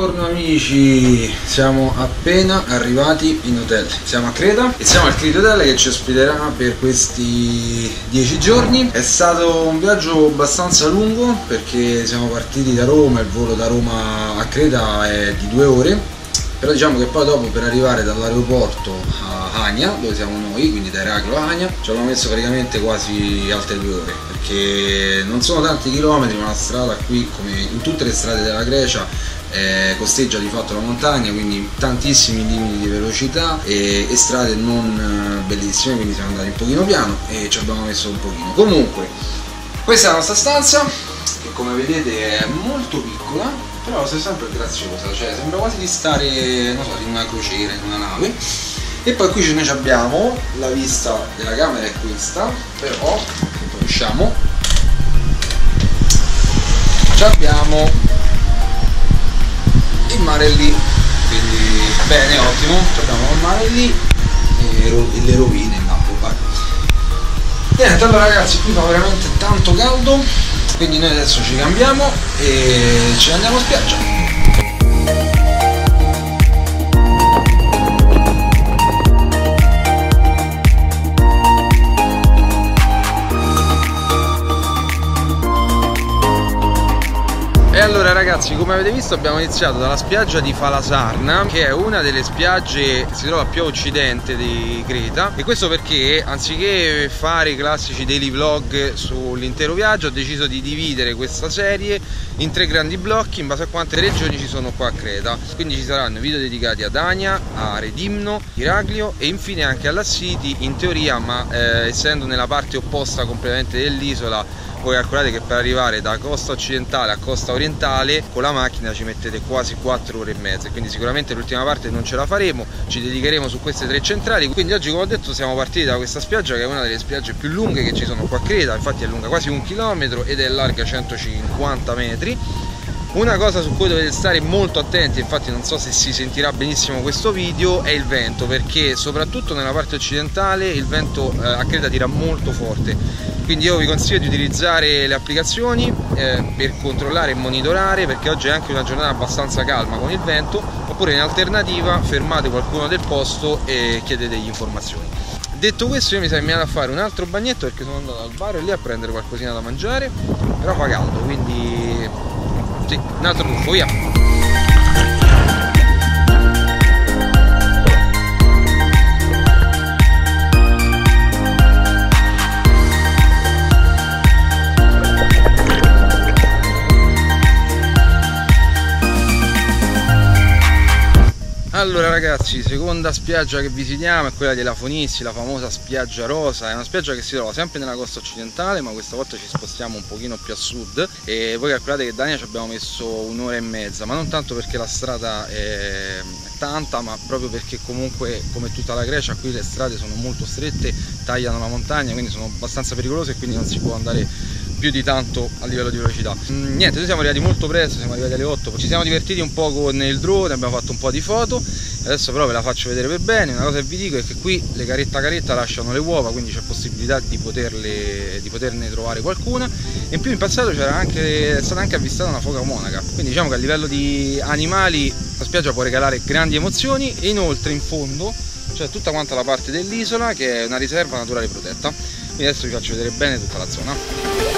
Buongiorno amici, siamo appena arrivati in hotel, siamo a Creta e siamo al Crete Hotel che ci ospiterà per questi 10 giorni. È stato un viaggio abbastanza lungo perché siamo partiti da Roma, il volo da Roma a Creta è di 2 ore, però diciamo che poi dopo per arrivare dall'aeroporto a Hania, dove siamo noi, quindi da Eraclio a Hania, ci abbiamo messo praticamente quasi altre 2 ore, perché non sono tanti chilometri, ma la strada qui, come in tutte le strade della Grecia, costeggia di fatto la montagna, quindi tantissimi limiti di velocità e strade non bellissime, quindi siamo andati un pochino piano e ci abbiamo messo un pochino. Comunque, questa è la nostra stanza, che come vedete è molto piccola, però è sempre graziosa, cioè sembra quasi di stare, non so, in una crociera, in una nave. E poi qui noi abbiamo la vista della camera, è questa, però usciamo, abbiamo il mare lì, quindi bene, ottimo, abbiamo il mare lì e le rovine in Napoli. Niente, allora ragazzi, qui fa veramente tanto caldo, quindi noi adesso ci cambiamo e ce ne andiamo a spiaggia. E allora ragazzi, come avete visto abbiamo iniziato dalla spiaggia di Falasarna, che è una delle spiagge che si trova più a occidente di Creta, e questo perché anziché fare i classici daily vlog sull'intero viaggio ho deciso di dividere questa serie in 3 grandi blocchi in base a quante regioni ci sono qua a Creta. Quindi ci saranno video dedicati ad Hania, a Redimno, Iraklio e infine anche alla Siti in teoria, ma essendo nella parte opposta completamente dell'isola, voi calcolate che per arrivare da costa occidentale a costa orientale con la macchina ci mettete quasi 4 ore e mezza, quindi sicuramente l'ultima parte non ce la faremo, ci dedicheremo su queste 3 centrali. Quindi oggi, come ho detto, siamo partiti da questa spiaggia che è una delle spiagge più lunghe che ci sono qua a Creta, infatti è lunga quasi 1 chilometro ed è larga 150 metri. Una cosa su cui dovete stare molto attenti, infatti non so se si sentirà benissimo questo video, è il vento, perché soprattutto nella parte occidentale il vento a Creta tira molto forte, quindi io vi consiglio di utilizzare le applicazioni per controllare e monitorare, perché oggi è anche una giornata abbastanza calma con il vento, oppure in alternativa fermate qualcuno del posto e chiedetegli informazioni. Detto questo, io mi sono andato a fare un altro bagnetto perché sono andato al bar lì a prendere qualcosina da mangiare, però fa caldo, quindi sì, un altro tuffo, via! Allora ragazzi, seconda spiaggia che visitiamo è quella della Fonissi, la famosa spiaggia rosa. È una spiaggia che si trova sempre nella costa occidentale, ma questa volta ci spostiamo un pochino più a sud e voi calcolate che da Hania ci abbiamo messo 1 ora e mezza, ma non tanto perché la strada è tanta, ma proprio perché comunque, come tutta la Grecia, qui le strade sono molto strette, tagliano la montagna, quindi sono abbastanza pericolose e quindi non si può andare più di tanto a livello di velocità. Niente, noi siamo arrivati molto presto, siamo arrivati alle 8, ci siamo divertiti un po' con il drone, abbiamo fatto un po' di foto, adesso però ve la faccio vedere per bene. Una cosa che vi dico è che qui le caretta lasciano le uova, quindi c'è possibilità di poterne trovare qualcuna, e in più in passato è stata anche avvistata una foca monaca, quindi diciamo che a livello di animali la spiaggia può regalare grandi emozioni. E inoltre in fondo c'è tutta quanta la parte dell'isola che è una riserva naturale protetta, quindi adesso vi faccio vedere bene tutta la zona.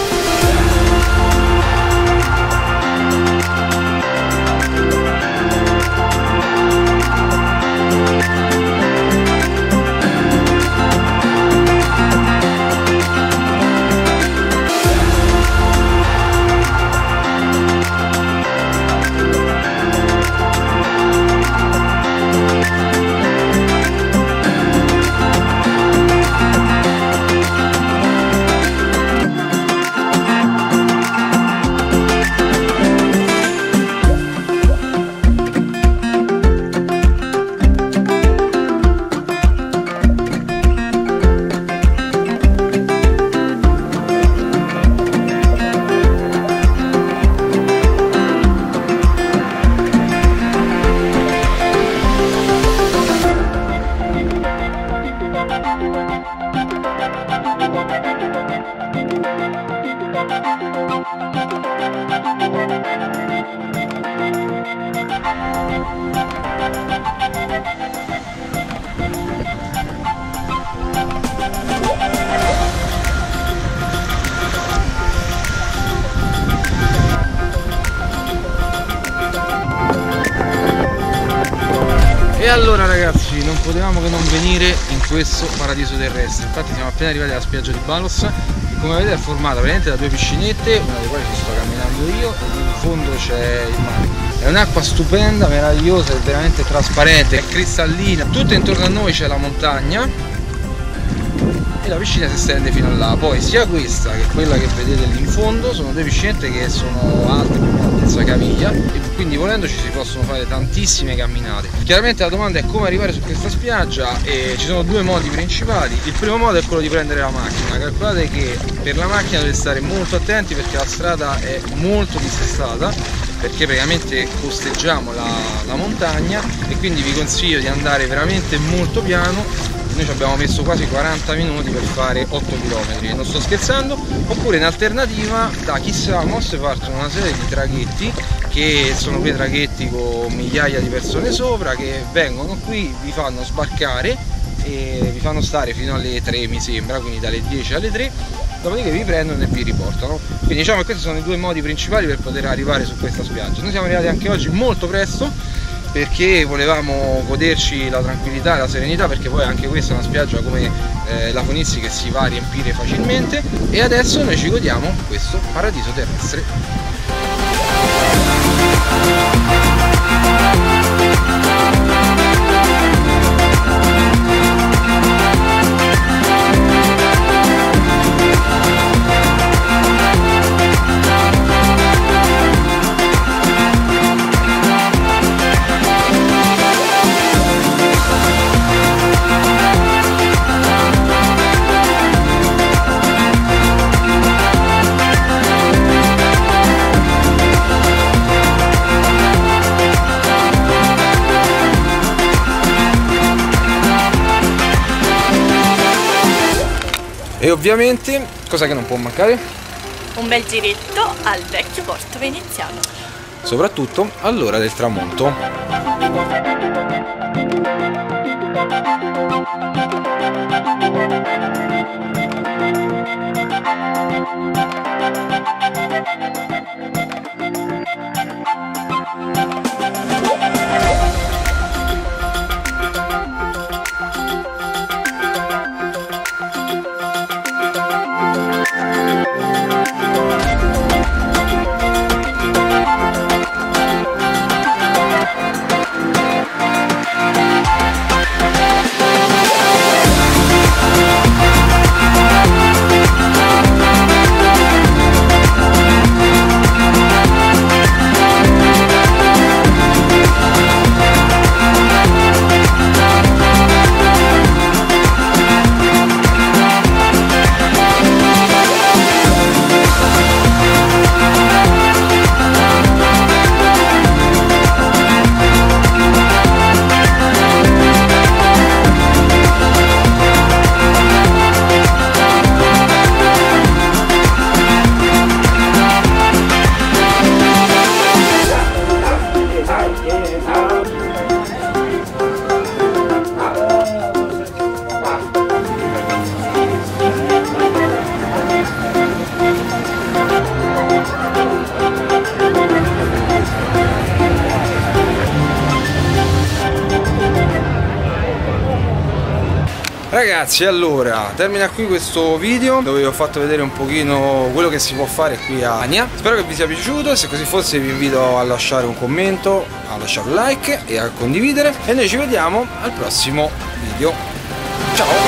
E allora ragazzi, non potevamo che non venire in questo paradiso terrestre. Infatti siamo appena arrivati alla spiaggia di Palos, che come vedete è formata veramente da due piscinette, una delle quali ci sto camminando io, e in fondo c'è il mare. È un'acqua stupenda, meravigliosa, è veramente trasparente, è cristallina. Tutto intorno a noi c'è la montagna e la piscina si estende fino a là. Poi sia questa che quella che vedete lì in fondo sono due piscinette che sono alte più altezza caviglia, e quindi volendo ci si possono fare tantissime camminate. Chiaramente la domanda è come arrivare su questa spiaggia, e ci sono due modi principali. Il primo modo è quello di prendere la macchina. Calcolate che per la macchina dovete stare molto attenti perché la strada è molto dissestata, perché praticamente costeggiamo la montagna, e quindi vi consiglio di andare veramente molto piano. Noi ci abbiamo messo quasi 40 minuti per fare 8 km, non sto scherzando. Oppure in alternativa da Kissamos partono una serie di traghetti, che sono quei traghetti con migliaia di persone sopra, che vengono qui, vi fanno sbarcare e vi fanno stare fino alle 3 mi sembra, quindi dalle 10 alle 3, dopodiché vi prendono e vi riportano. Quindi diciamo che questi sono i due modi principali per poter arrivare su questa spiaggia. Noi siamo arrivati anche oggi molto presto, perché volevamo goderci la tranquillità e la serenità, perché poi anche questa è una spiaggia come la Conissi che si va a riempire facilmente. E adesso noi ci godiamo questo paradiso terrestre. E ovviamente, cosa che non può mancare? Un bel giretto al vecchio porto veneziano. Soprattutto all'ora del tramonto. Ragazzi, allora termina qui questo video dove vi ho fatto vedere un pochino quello che si può fare qui a Ania. Spero che vi sia piaciuto, se così fosse vi invito a lasciare un commento, a lasciare un like e a condividere, e noi ci vediamo al prossimo video. Ciao!